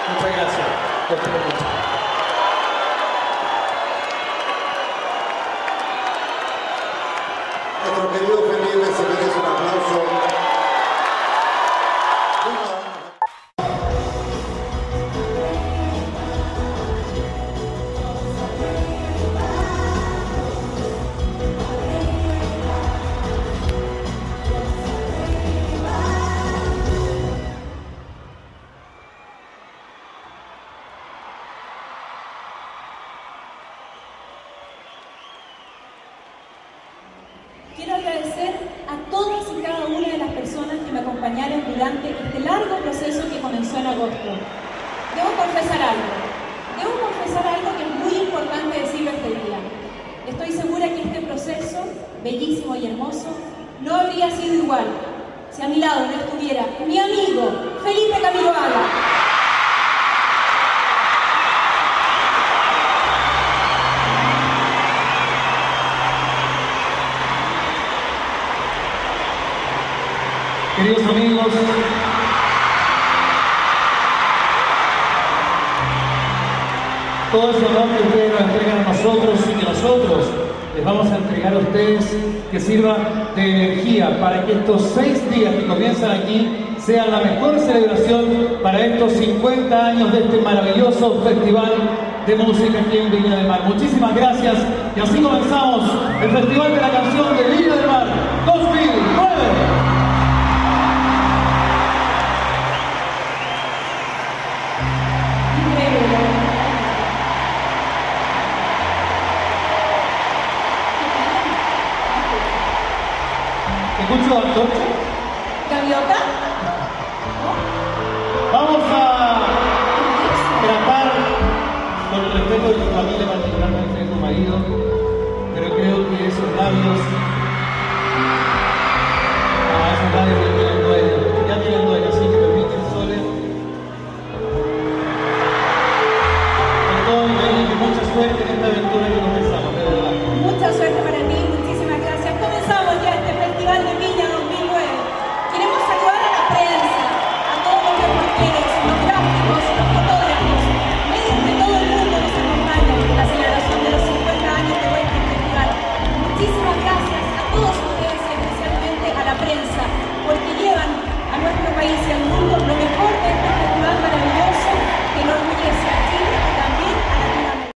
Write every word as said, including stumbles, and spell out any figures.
Muchas gracias. Los quiero mucho. Nuestro querido Felipe se merece un aplauso. Quiero agradecer a todas y cada una de las personas que me acompañaron durante este largo proceso que comenzó en agosto. Debo confesar algo, debo confesar algo que es muy importante decirlo este día. Estoy segura que este proceso, bellísimo y hermoso, no habría sido igual si a mi lado no estuviera mi amigo Felipe Camiroaga. Queridos amigos, todo ese honor que ustedes nos entregan a nosotros y que nosotros les vamos a entregar a ustedes, que sirva de energía para que estos seis días que comienzan aquí sean la mejor celebración para estos cincuenta años de este maravilloso festival de música aquí en Viña del Mar. Muchísimas gracias y así comenzamos el Festival de la Canción de Viña del Mar dos mil nueve.